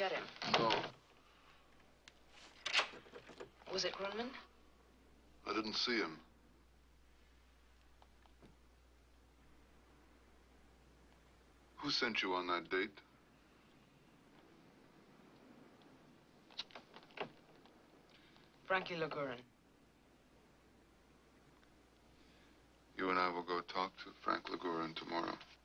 get him. Go. Was it Grunman? I didn't see him. Who sent you on that date? Frankie Lagurin. You and I will go talk to Frank Lagurin tomorrow.